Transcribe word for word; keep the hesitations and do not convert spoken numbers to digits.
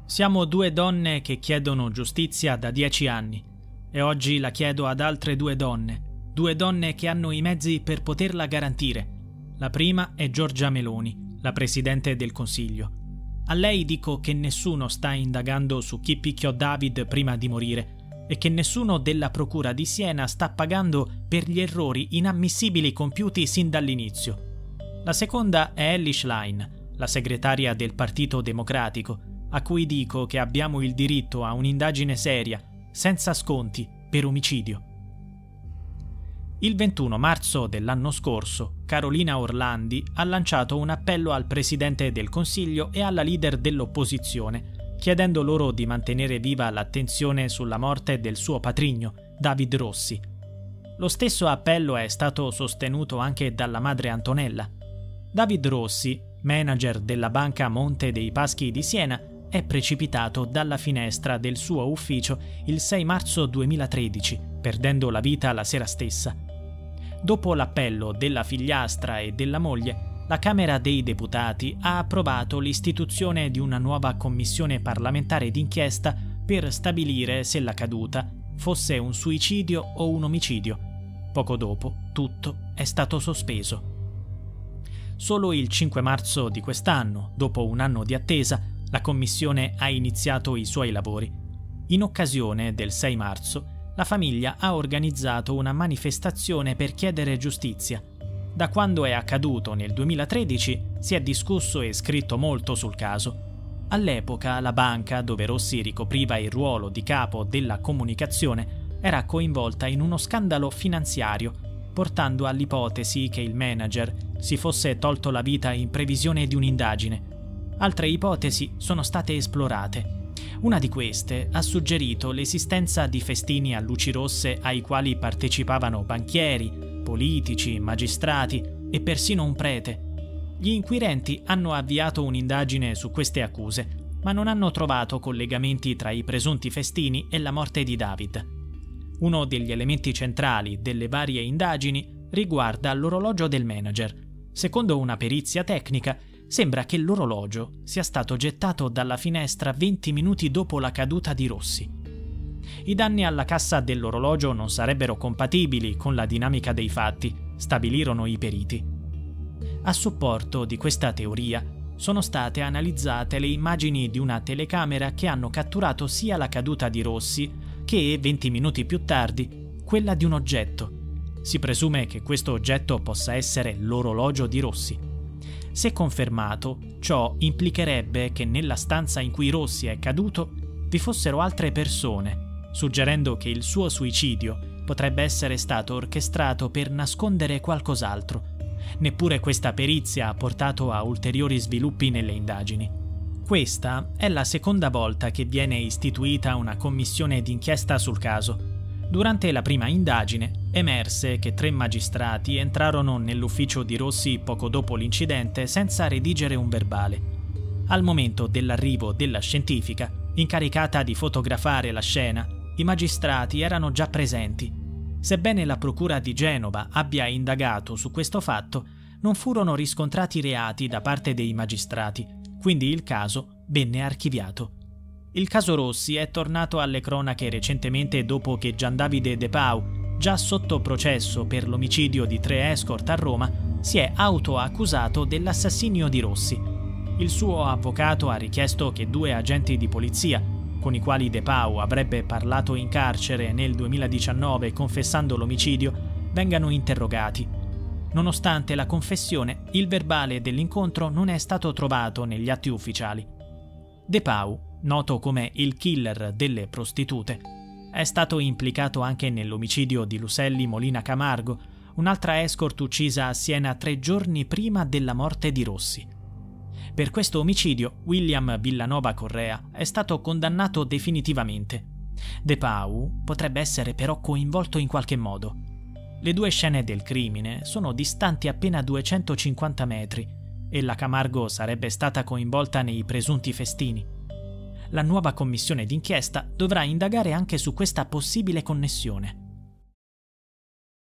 Siamo due donne che chiedono giustizia da dieci anni e oggi la chiedo ad altre due donne, due donne che hanno i mezzi per poterla garantire. La prima è Giorgia Meloni, la Presidente del Consiglio. A lei dico che nessuno sta indagando su chi picchiò David prima di morire e che nessuno della Procura di Siena sta pagando per gli errori inammissibili compiuti sin dall'inizio. La seconda è Elly Schlein, la segretaria del Partito Democratico, a cui dico che abbiamo il diritto a un'indagine seria, senza sconti, per omicidio. Il ventuno marzo dell'anno scorso, Carolina Orlandi ha lanciato un appello al Presidente del Consiglio e alla leader dell'opposizione, chiedendo loro di mantenere viva l'attenzione sulla morte del suo patrigno, David Rossi. Lo stesso appello è stato sostenuto anche dalla madre Antonella. David Rossi, manager della banca Monte dei Paschi di Siena, è precipitato dalla finestra del suo ufficio il sei marzo duemilatredici, perdendo la vita la sera stessa. Dopo l'appello della figliastra e della moglie, la Camera dei Deputati ha approvato l'istituzione di una nuova commissione parlamentare d'inchiesta per stabilire se la caduta fosse un suicidio o un omicidio. Poco dopo, tutto è stato sospeso. Solo il cinque marzo di quest'anno, dopo un anno di attesa, la commissione ha iniziato i suoi lavori. In occasione del sei marzo, la famiglia ha organizzato una manifestazione per chiedere giustizia. Da quando è accaduto nel duemilatredici si è discusso e scritto molto sul caso. All'epoca la banca, dove Rossi ricopriva il ruolo di capo della comunicazione, era coinvolta in uno scandalo finanziario, portando all'ipotesi che il manager si fosse tolto la vita in previsione di un'indagine. Altre ipotesi sono state esplorate. Una di queste ha suggerito l'esistenza di festini a luci rosse ai quali partecipavano banchieri, politici, magistrati e persino un prete. Gli inquirenti hanno avviato un'indagine su queste accuse, ma non hanno trovato collegamenti tra i presunti festini e la morte di David. Uno degli elementi centrali delle varie indagini riguarda l'orologio del manager. Secondo una perizia tecnica, sembra che l'orologio sia stato gettato dalla finestra venti minuti dopo la caduta di Rossi. I danni alla cassa dell'orologio non sarebbero compatibili con la dinamica dei fatti, stabilirono i periti. A supporto di questa teoria sono state analizzate le immagini di una telecamera che hanno catturato sia la caduta di Rossi che, venti minuti più tardi, quella di un oggetto. Si presume che questo oggetto possa essere l'orologio di Rossi. Se confermato, ciò implicherebbe che nella stanza in cui Rossi è caduto vi fossero altre persone, suggerendo che il suo suicidio potrebbe essere stato orchestrato per nascondere qualcos'altro. Neppure questa perizia ha portato a ulteriori sviluppi nelle indagini. Questa è la seconda volta che viene istituita una commissione d'inchiesta sul caso. Durante la prima indagine emerse che tre magistrati entrarono nell'ufficio di Rossi poco dopo l'incidente senza redigere un verbale. Al momento dell'arrivo della scientifica, incaricata di fotografare la scena, i magistrati erano già presenti. Sebbene la Procura di Genova abbia indagato su questo fatto, non furono riscontrati reati da parte dei magistrati, quindi il caso venne archiviato. Il caso Rossi è tornato alle cronache recentemente dopo che Giandavide De Pau, già sotto processo per l'omicidio di tre escort a Roma, si è autoaccusato dell'assassinio di Rossi. Il suo avvocato ha richiesto che due agenti di polizia, con i quali De Pau avrebbe parlato in carcere nel duemiladiciannove confessando l'omicidio, vengano interrogati. Nonostante la confessione, il verbale dell'incontro non è stato trovato negli atti ufficiali. De Pau, noto come il killer delle prostitute, è stato implicato anche nell'omicidio di Luselli Molina Camargo, un'altra escort uccisa a Siena tre giorni prima della morte di Rossi. Per questo omicidio William Villanova Correa è stato condannato definitivamente. De Pau potrebbe essere però coinvolto in qualche modo. Le due scene del crimine sono distanti appena duecentocinquanta metri e la Camargo sarebbe stata coinvolta nei presunti festini. La nuova commissione d'inchiesta dovrà indagare anche su questa possibile connessione.